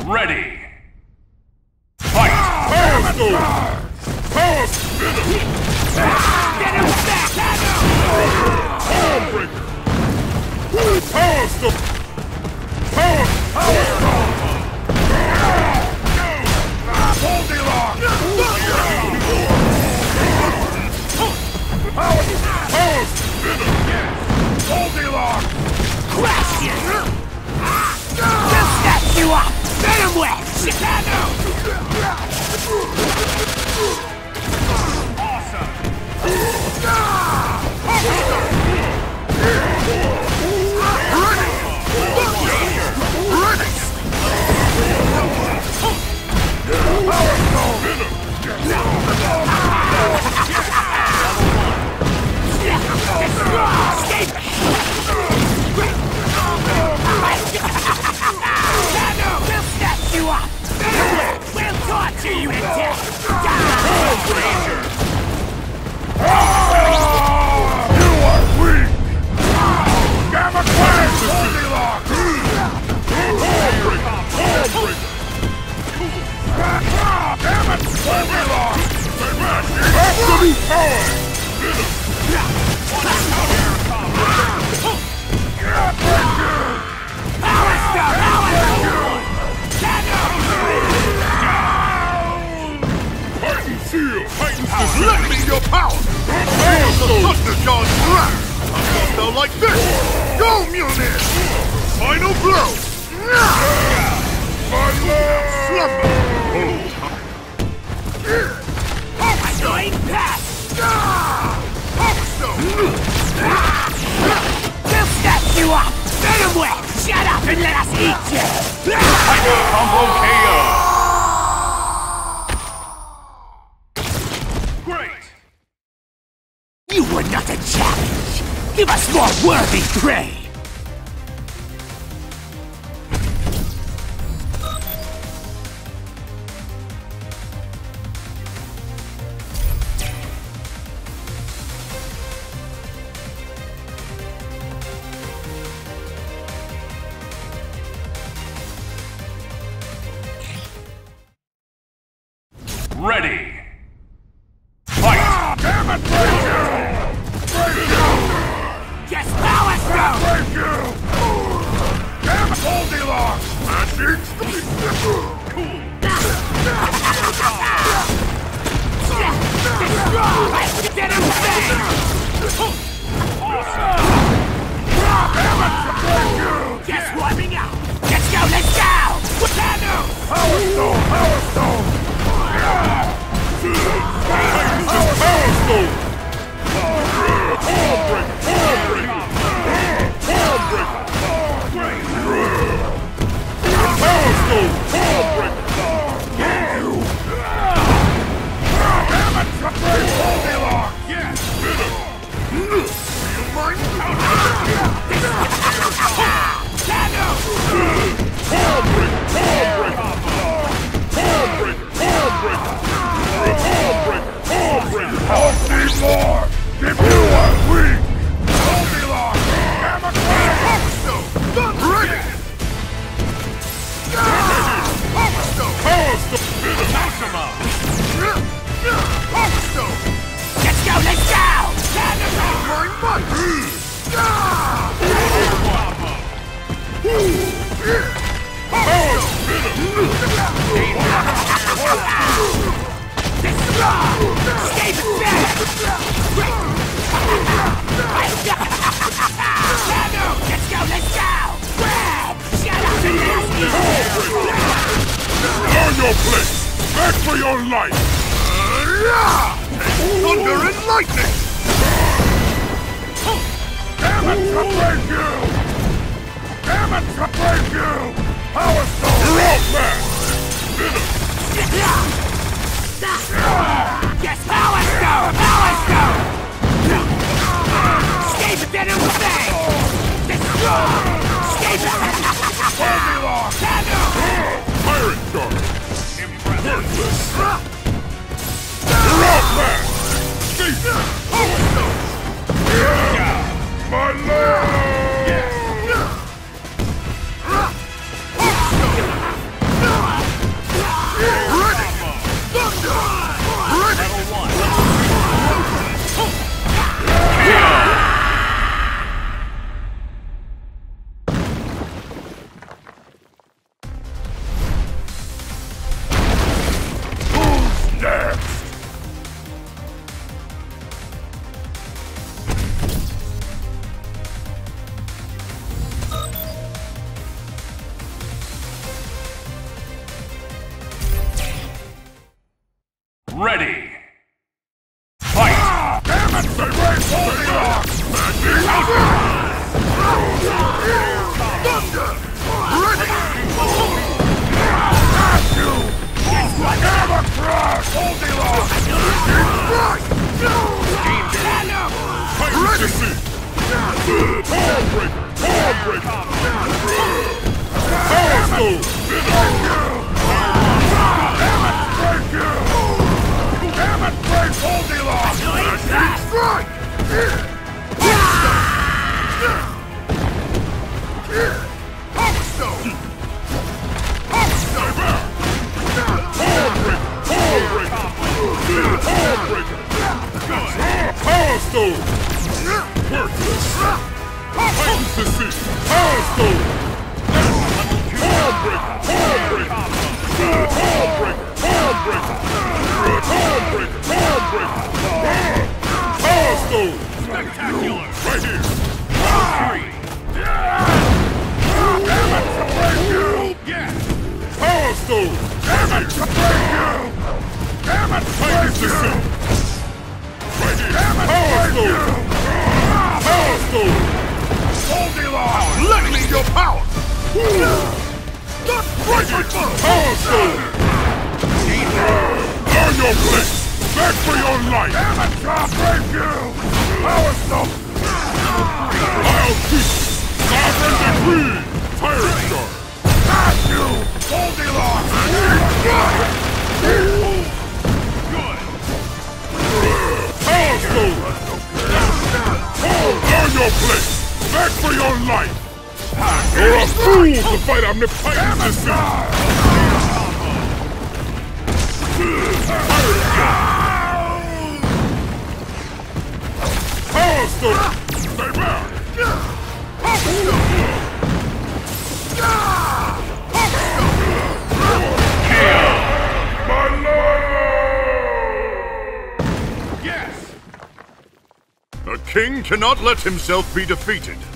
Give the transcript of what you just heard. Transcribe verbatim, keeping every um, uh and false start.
Ready! Fight! Power Stone! Power Spinner! Get him back! Power Breaker! Power Stone! Power Power Stone! Goldilocks! Power Power Spinner! Goldilocks! Crash you! Just snap you up! Venom Web! Chicago! Awesome! We'll torture you to death! You are weak! Gamma Quest! Goldilocks! Damn it! Goldilocks! Absolute power! Power Stone! Power Stone! Titan Seal! Titan Seal! Let me your power! Power Stone! Thunder Charge Blast! A monster like this! Go, Mjolnir! Final blow! My lord! Slumber! Power Stone! Pass! Power Stone! We'll snap you up! Venom Web! Shut up and let us eat you! Combo K O! Great! You were not a challenge! Give us more worthy prey! Ready! Fight! Damn it! Break you! Break you! Yes, Power Stone! Break you! Damn it! Goldilocks! Magic! Cool! Destroy! Get him back! Damn it! Break you! Just warming up! Let's go, let's go! Cano! Power Stone! Power Stone! Power Stone! Power Breaker! Power Breaker! Power Breaker! Power Stone! Power Breaker! Damn it! Goldilocks! Yes! Feel mine? Cano! Power Breaker! Power Breaker! Power Breaker! Power Breaker! Power Breaker! Power Breaker! I'll see more! If you are weak! Goldilocks! Gamma Quest! Power Stone! Not ready! Power Stone! Power Stone! Maxima! Power Stone! Let's go, let's go! Cano! My might! Power Spinner! Escape it back! Cano! Let's go, let's go! Grab! Shut up and let us eat! On your place! Back for your life! Thunder and lightning! Damn it, to break you! Damn it, to break you! Power Stone! You're out, man! Yes, Power Stone! Power Stone! Escape it, then it will stay! Destroy! Escape it! Goldilocks! Cano! Pirate Shark! Worthless! You're out, man! Escape! Power Stone! My lord! Ready! Fight! Damn it! They raised holding on! Thunder! Ready! Got you! Never crush! Holding on! Strike! Fight to see! Ballbreaker! Ballbreaker! Power Stone! Damn it! Break you! Damn it! Break Goldilocks! Strike! Power Stone! Power Stone! Ballbreaker! Ballbreaker! Ballbreaker! Power Stone! Worthless! Titans to see! Power Stone! Ballbreaker! Ballbreaker! Ballbreaker! Ballbreaker! Ballbreaker! Ballbreaker! Power Stone! Spectacular! Right here! Three! Damn it! To break you! Power Stone! Damn it! To break you! Damn it! Titans to see! Right here! Power Stone! Power Stone! Goldilocks! Let me your power! Right here! Power Stone! Learn your place! Back for your life! Damn it, I'll break you! Power Stone! I'll keep you! Sovereign decree! Pirate Star! Got you! Goldilocks! Good! Power Stone! Learn your place! Back for your life! You're a fool to fight Omnipotence to see! Power Stone! Stay back! Power Stone! Kill! My lord! Yes! A king cannot let himself be defeated.